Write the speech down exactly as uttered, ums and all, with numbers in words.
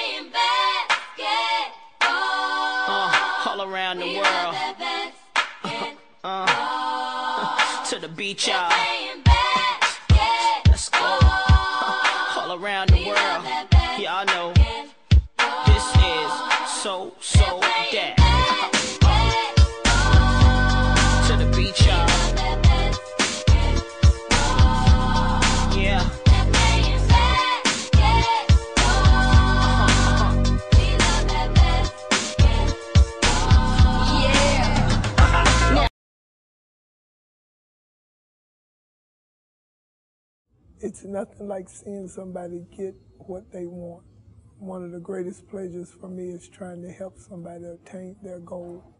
playing basketball. Uh, all around the We world. love that basketball. Uh, to the beach, y'all. Playing basketball. Let's go. Uh, all around the world. Y'all know this is so, so that. To the beach, y'all. Yeah. It's nothing like seeing somebody get what they want. One of the greatest pleasures for me is trying to help somebody attain their goal.